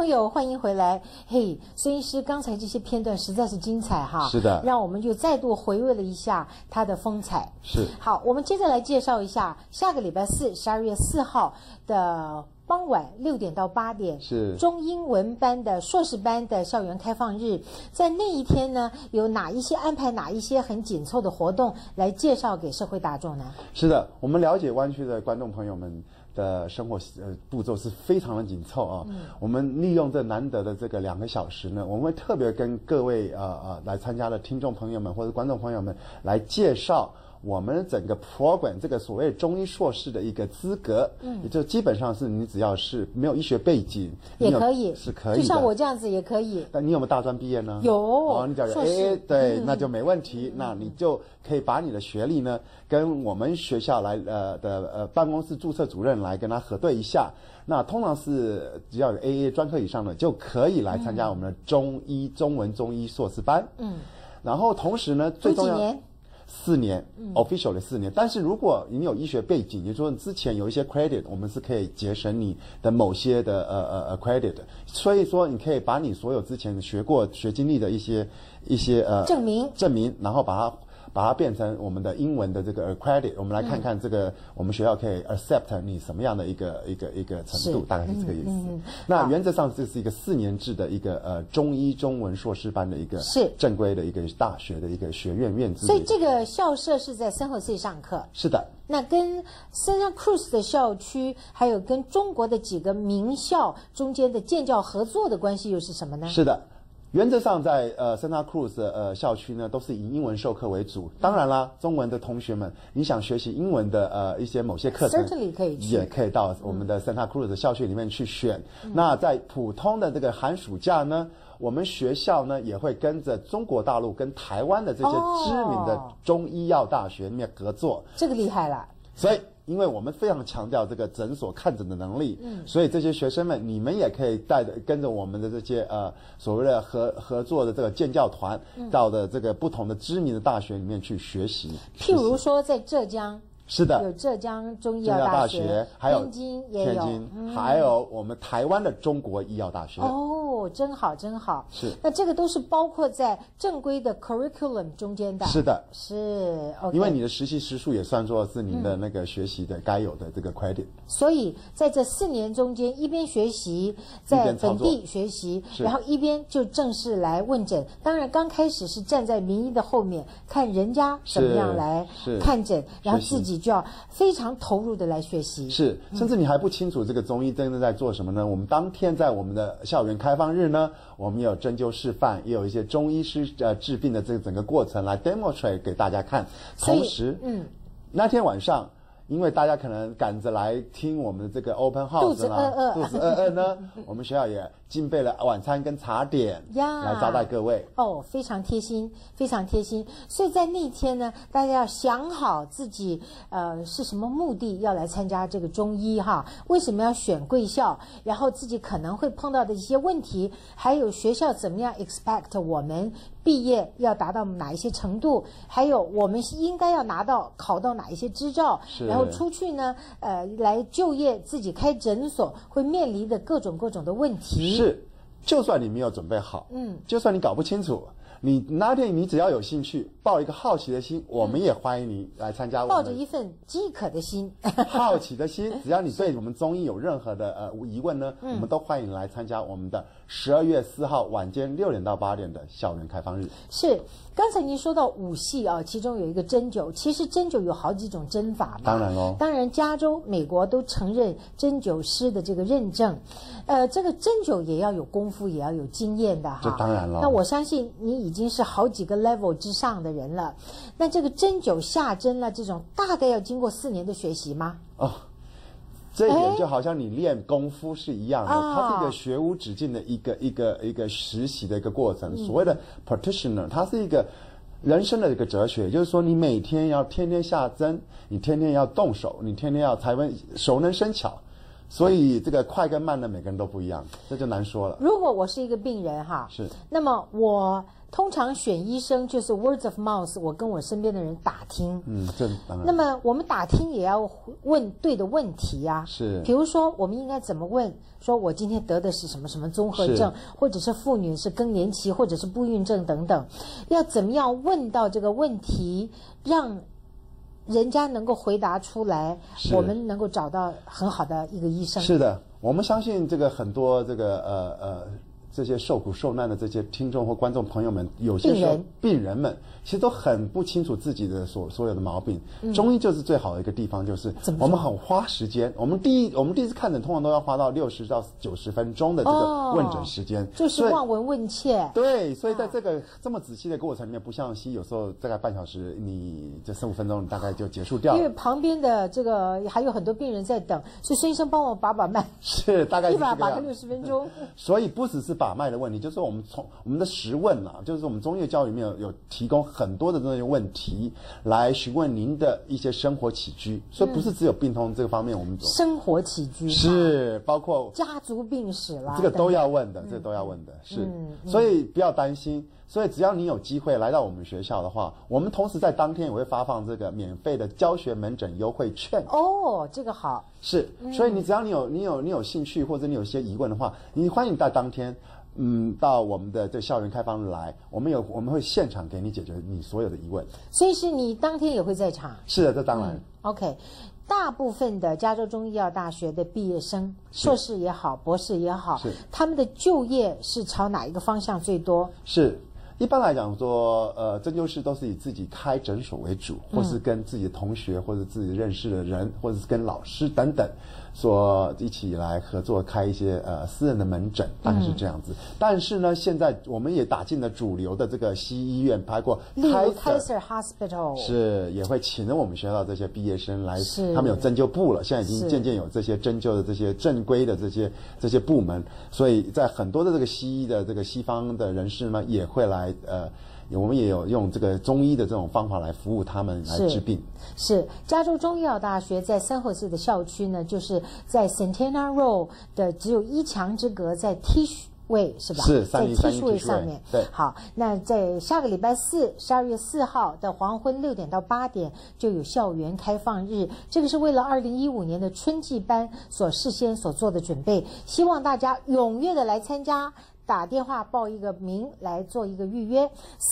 朋友，欢迎回来。嘿，孙医师，刚才这些片段实在是精彩哈。 是的， 让我们就再度回味了一下它的风采。 是。 好，我们接着来介绍一下下个礼拜四，12月4号的傍晚6点到8点， 是中英文班的硕士班的校园开放日。在那一天呢，有安排哪一些很紧凑的活动来介绍给社会大众呢？ 是的，我们了解湾区的观众朋友们的生活步骤是非常的紧凑啊。我们利用这难得的这个2个小时呢，我们会特别跟各位来参加的听众朋友们或者观众朋友们来介绍我们整个 program 这个所谓中医硕士的一个资格，也就基本上是你只要是没有医学背景也可以， 是可以的， 就像我这样子也可以。 那你有没有大专毕业呢？ 有， 哦，你只要有 AA， 对，那就没问题。那你就可以把你的学历呢，跟我们学校来办公室注册主任来跟他核对一下。那通常是只要有 AA 专科以上的，就可以来参加我们的中文中医硕士班。然后同时呢，最重要。4年 ，official 的4年。但是如果你有医学背景，也就是说你之前有一些 credit， 我们是可以节省你的某些的credit 的。所以说你可以把你所有之前学经历的一些证明，然后把它变成我们的英文的这个 credit， 我们来看看这个我们学校可以 accept 你什么样的一个程度，大概是这个意思。那原则上这是一个4年制的一个中医中文硕士班的一个正规的一个大学的一个学院院制。 所以这个校舍是在San Jose上课。 是的。 那跟 Santa Cruz 的校区，还有跟中国的几个名校中间的建教合作的关系又是什么呢？ 是的。原则上在Santa Cruz 校区呢，都是以英文授课为主。当然啦，中文的同学们，你想学习英文的一些某些课程， certainly 可以去， 也可以到我们的 Santa Cruz 的校区里面去选。那在普通的这个寒暑假呢，我们学校呢也会跟着中国大陆跟台湾的这些知名的中医药大学里面合作。 这个厉害了。 所以因为我们非常强调这个诊所看诊的能力，所以这些学生们，你们也可以跟着我们的这些所谓的合作的这个建教团，到的这个不同的知名的大学里面去学习。 譬如说在浙江。 是的， 有浙江中医药大学， 还有天津也有， 还有我们台湾的中国医药大学。 哦，真好，真好。 是， 那这个都是包括在正规的 curriculum 中间的。 是的， 是。 因为你的实习时数也算作是您的那个学习的该有的这个 credit。 所以在这4年中间，一边学习，在本地学习，然后一边就正式来问诊。当然，刚开始是站在名医的后面，看人家怎么样来看诊，然后自己就要非常投入的来学习。 是，甚至你还不清楚这个中医真的在做什么呢？我们当天在我们的校园开放日呢，我们有针灸示范，也有一些中医师治病的这个整个过程来 demonstrate 给大家看。同时，那天晚上，因为大家可能赶着来听我们的这个 open house 肚子饿呢，我们学校也进备了晚餐跟茶点来招待各位。 哦，非常贴心，非常贴心。所以在那天呢，大家要想好自己是什么目的要来参加这个中医哈？为什么要选贵校？然后自己可能会碰到的一些问题，还有学校怎么样 expect 我们毕业要达到哪一些程度，还有我们应该要考到哪一些执照，然后出去呢来就业，自己开诊所会面临的各种的问题。 是，就算你没有准备好，就算你搞不清楚，你那天你只要有兴趣，抱一个好奇的心，我们也欢迎你来参加我们。 抱着一份饥渴的心， 好奇的心，只要你对我们中医有任何的疑问呢，我们都欢迎来参加我们的12月4号晚间6点到8点的校园开放日。 是，刚才您说到武系啊，其中有一个针灸，其实针灸有好几种针法嘛。 当然喽， 当然加州、美国都承认针灸师的这个认证，这个针灸也要有功夫，也要有经验的哈。 这当然了。 那我相信你已经是好几个 level 之上的人了。那这个针灸下针了，这种大概要经过4年的学习吗？ 哦，这一点就好像你练功夫是一样的，它是一个学无止境的一个实习的一个过程。所谓的 practitioner， 它是一个人生的一个哲学，就是说你每天要天天下针，你天天要动手，你天天要才会熟能生巧。所以这个快跟慢呢，每个人都不一样，这就难说了。 如果我是一个病人哈， 是， 那么我通常选医生就是 words of mouth， 我跟我身边的人打听。 这当然。 那么我们打听也要问对的问题啊。 是。 比如说，我们应该怎么问？说我今天得的是什么什么综合症，或者是妇女是更年期，或者是不孕症等等，要怎么样问到这个问题，让人家能够回答出来，我们能够找到很好的一个医生。 是的，我们相信这个很多这个这些受苦受难的这些听众或观众朋友们，有些时候病人们其实都很不清楚自己的所有的毛病。中医就是最好的一个地方，就是我们很花时间。我们第一次看诊通常都要花到60到90分钟的这个问诊时间， 就是望闻问切。 对，所以在这个这么仔细的过程里面，不像西医有时候大概半小时，你这15分钟你大概就结束掉了。 因为旁边的这个还有很多病人在等，所以孙医生帮我把脉， 是大概一把个60分钟。 所以不只是把脉的问题，就是我们从我们的实问啊，就是我们中医的教育里面有提供很多的这些问题来询问您的一些生活起居，所以不是只有病痛这个方面，我们生活起居是包括家族病史啦， 这个都要问的，这个都要问的，是，所以不要担心。所以只要你有机会来到我们学校的话，我们同时在当天也会发放这个免费的教学门诊优惠券。 哦，这个好。 是，所以你只要你有兴趣或者你有些疑问的话，你欢迎在当天。到我们的这校园开放来，我们会现场给你解决你所有的疑问。 所以是你当天也会在场？ 是的，这当然。 OK， 大部分的加州中医药大学的毕业生，硕士也好，博士也好，他们的就业是朝哪一个方向最多？ 是。一般来讲说，针灸师都是以自己开诊所为主，或是跟自己的同学或者自己认识的人，或者是跟老师等等，说一起来合作开一些私人的门诊，大概是这样子。但是呢，现在我们也打进了主流的这个西医院，包括例如 Kaiser Hospital， 是也会请了我们学校这些毕业生来，他们有针灸部了，现在已经渐渐有这些针灸的这些正规的这些部门，所以在很多的这个西医的这个西方的人士呢，也会来。我们也有用这个中医的这种方法来服务他们来治病。 是加州中医药大学在三河市的校区呢，就是在 Santana Row 的只有1墙之隔，在 T 位是吧？ 是在 T 位上面。 对， 好，那在下个礼拜4 12月4号的黄昏6点到8点就有校园开放日，这个是为了2015年的春季班事先所做的准备，希望大家踊跃的来参加。打电话报一个名来做一个预约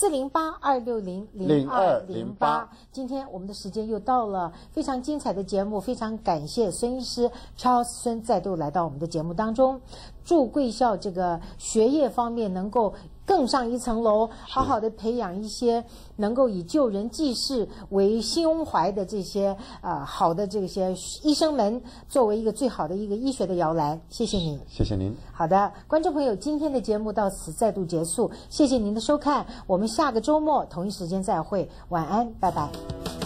，408-260-0208。今天我们的时间又到了，非常精彩的节目，非常感谢孙医师 Charles 孙再度来到我们的节目当中，祝贵校这个学业方面能够更上一层楼，好好的培养一些能够以救人济世为胸怀的这些好的这些医生们，作为一个最好的一个医学的摇篮。谢谢你， 谢谢您。 好的，观众朋友，今天的节目到此再度结束，谢谢您的收看，我们下个周末同一时间再会，晚安，拜拜。